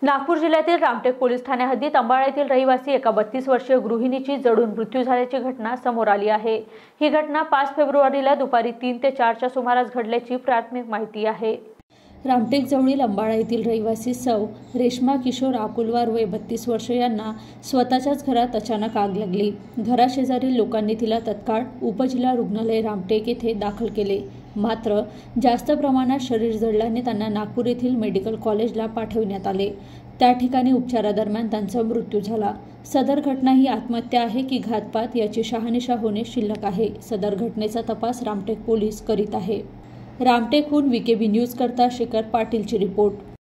नागपूर जिल्ह्यातील रामटेक पोलीस ठाणे हद्दीत अंबाळा येथील रहिवासी एका 32 वर्षीय गृहिणीची जळून मृत्यू झाल्याची घटना समोर आली आहे। ही घटना 5 फेब्रुवारीला दुपारी 3 ते 4 च्या सुमारास घडल्याची प्राथमिक माहिती आहे। रामटेक जवळील अंबाळा येथील रहिवासी सौ रेश्मा किशोर आकुलवार वय 32 वर्ष यांना स्वतःच्याच घरात अचानक आग लागली। घराशेजारील लोकांनी तिला तत्काळ उपजिल्हा रुग्णालय रामटेक येथे दाखल केले, मात्र जास्त प्रमाणात शरीर जळल्याने त्यांना नागपूर येथील मेडिकल कॉलेजला पाठविण्यात आले। त्या ठिकाणी उपचारादरम्यान त्यांचा मृत्यू झाला। सदर घटना ही आत्महत्या आहे की घातपात याची शहानिशा होणे शिल्लक आहे। सदर घटनेचा तपास रामटेक पोलीस करीत आहे। रामटेकहून VKB न्यूज करता शेखर पाटीलची रिपोर्ट।